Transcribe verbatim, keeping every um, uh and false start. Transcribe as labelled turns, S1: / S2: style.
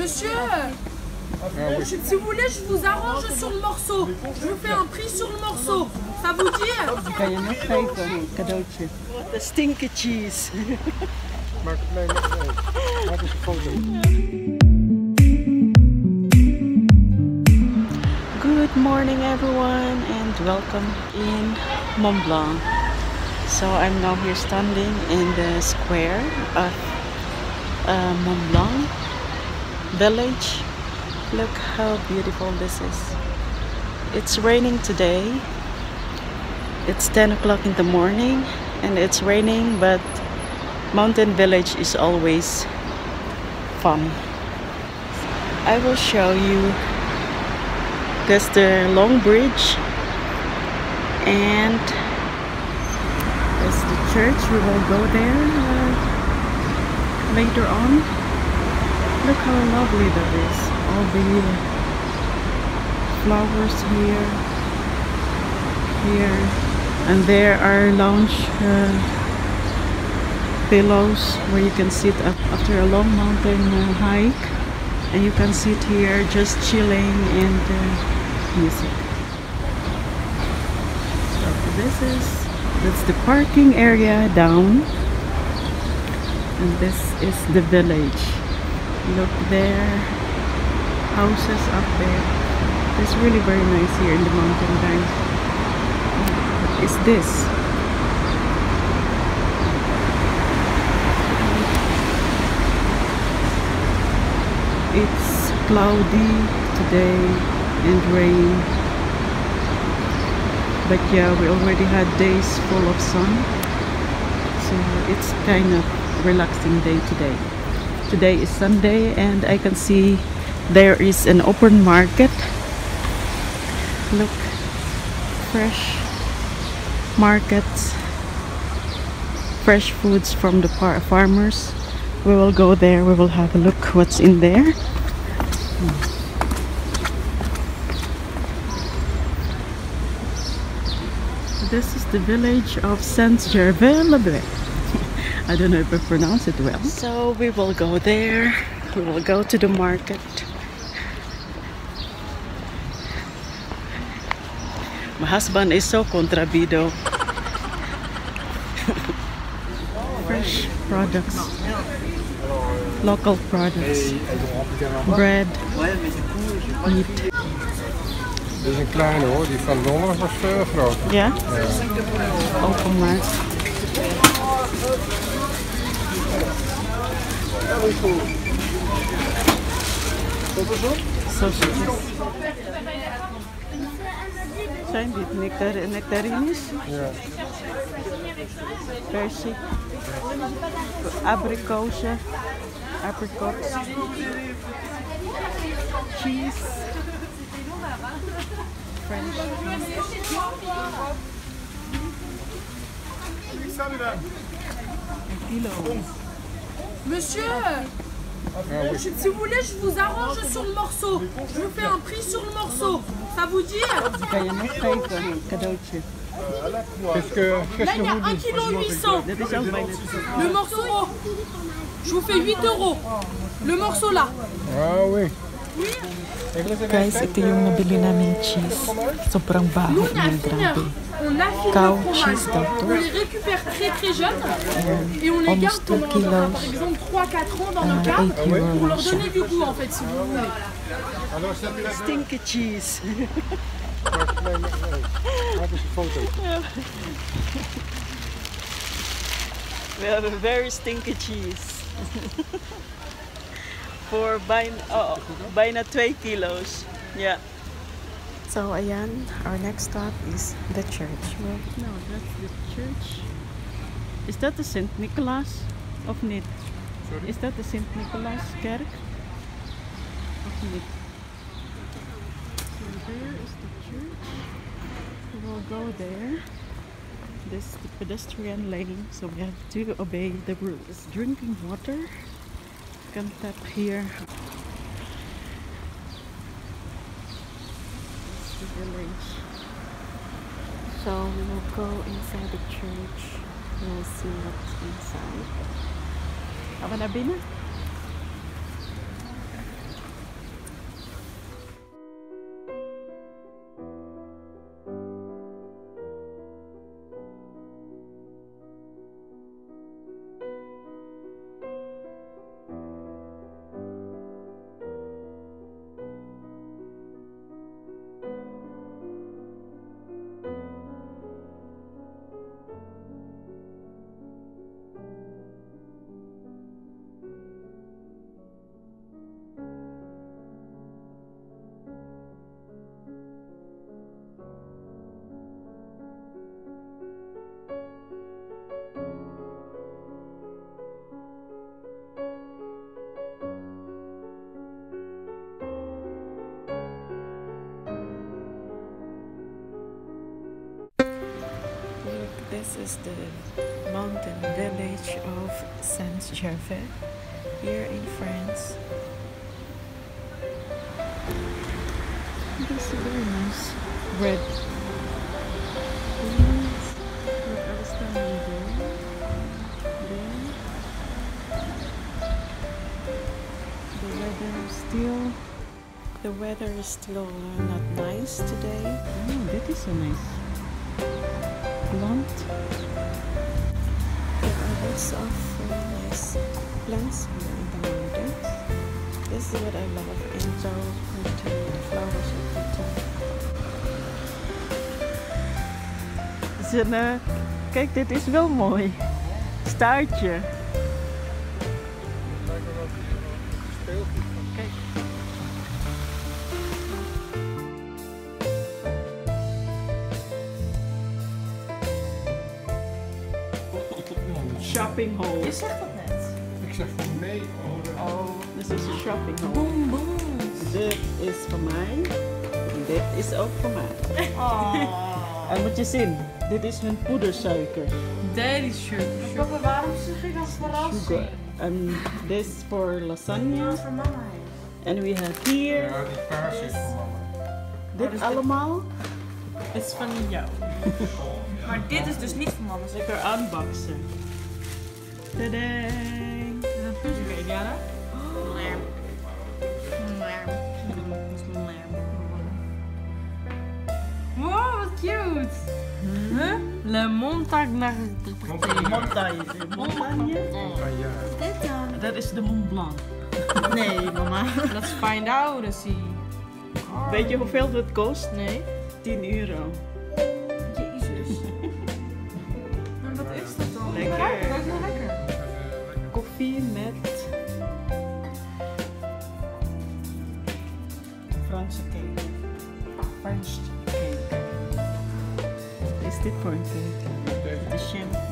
S1: Monsieur, je- si vous voulez, je vous arrange sur le morceau. Je vous fais un prix sur le morceau. Ça vous dit?
S2: Kan je nog geven, een cadeautje. De stinky cheese.
S3: Maar nee, nee, nee. Maak eens een foto.
S2: Good morning everyone and welcome in Mont Blanc. So I'm now here standing in the square of uh, Mont Blanc village. Look how beautiful this is. It's raining today. It's ten o'clock in the morning and it's raining, but Mountain Village is always fun. I will show you. That's the long bridge and that's the church. We will go there uh, later on. Look how lovely that is. All the flowers here, here, and there are lounge uh, pillows where you can sit up after a long mountain uh, hike, and you can sit here just chilling and uh, music. So this is that's the parking area down, and this is the village. Look there, houses up there. It's really very nice here in the mountain, guys. What is this? It's cloudy today and rain, but yeah, we already had days full of sun, so it's kind of relaxing day today. Today is Sunday and I can see there is an open market. Look, fresh markets, fresh foods from the par farmers. We will go there, we will have a look what's in there. Hmm. This is the village of Saint-Gervais-le-Bret. I don't know if I pronounce it well. So we will go there. We will go to the market. My husband is so contrabido. Fresh products. Local products. Bread. Meat.
S3: Dit is een kleine hoor, die van donderdag was veel groter.
S2: Ja?
S3: Ja.
S2: Openmaak. Sausages. Zijn dit nectar nectarines?
S3: Ja.
S2: Persik. Abrikozen. Apricots. Cheese. French. Un kilo.
S1: Monsieur, je- si vous voulez, je vous arrange sur le morceau. Je vous fais un prix sur le morceau. Ça vous dit?
S2: Kan je nog geven, een cadeautje.
S3: Qu'est-ce que
S1: Là, il y a un kilo huit cents.
S2: Dat is ook bijna.
S1: Le morceau, je vous fais huit euros. Le morceau là.
S3: Ah oui.
S2: Guys, ito yung nabili namin cheese. Sobrang baho
S1: Nous, on
S2: niya,
S1: affine,
S2: grabe.
S1: on affine
S2: Cow
S1: le fromage.
S2: cheese daw to.
S1: On les récupère très très jeunes et on les
S2: Almost
S1: garde
S2: two
S1: pendant
S2: kilos.
S1: par exemple trois quatre ans dans nos
S2: Uh,
S1: caves
S2: eight euro
S1: pour leur
S2: lang siya.
S1: donner du goût en fait si vous voulez.
S3: Alors zet u dat
S2: Stinky cheese.
S3: Maar nee, nee, nee. Maak eens een foto.
S2: We have a very stinky cheese. For bijna, oh, bijna two kilos. Yeah. So ayan, our next stop is the church. Well, no, that's the church. Is that the Saint Nicholas of niet?
S3: Sorry?
S2: Is that the Saint Nicholas kerk? Of niet? So there is the church. We will go there. This is the pedestrian lane, so we have to obey the rules. Drinking water. You can tap here. That's the village. So we will go inside the church. We'll see what's inside. Apa na bina? This is the mountain village of Saint-Gervais here in France. This is very nice red. What else can we do? There. The weather is still the weather is still uh, not nice today. Oh, that is so nice. Plant. There are lots of uh, nice plants here in the mountains. This is what I love, and so pretty. The flowers are pretty. Zenne, kijk, dit is wel mooi. Staartje. Kijk. Shopping hall.
S1: Je zegt dat net.
S3: Ik zeg voor nee.
S2: Oh, dit is een shopping hall.
S1: Boom, boom.
S2: Dit is voor mij. En dit is ook voor mij.
S1: Oh.
S2: En moet je zien, dit is hun poedersuiker.
S1: Daddy sugar. Papa, waarom zeg ik als verrassing?
S2: Sugar. And this for lasagne.
S1: Voor mama.
S2: And we have here.
S3: Ja, die paars is voor mama.
S2: Dit allemaal.
S1: Is van jou. Maar dit is dus niet voor mama.
S2: Lekker unboxen. Tadang!
S1: Is dat een puzzel, Jara? Lamb. Lamb. Wow, wat cute! Huh? Le Montagne.
S2: Montagne. Montagne?
S3: Ja, ja.
S2: Dat is de Mont Blanc.
S1: Nee, mama. Let's find out and see.
S2: Weet je hoeveel het kost?
S1: Nee.
S2: tien euro.
S1: Jezus. Maar wat is dat dan?
S2: Lekker.
S1: Dat is wel lekker.
S2: Koffie met Franse cake. French cake. Wat is dit voor een cake? De jam.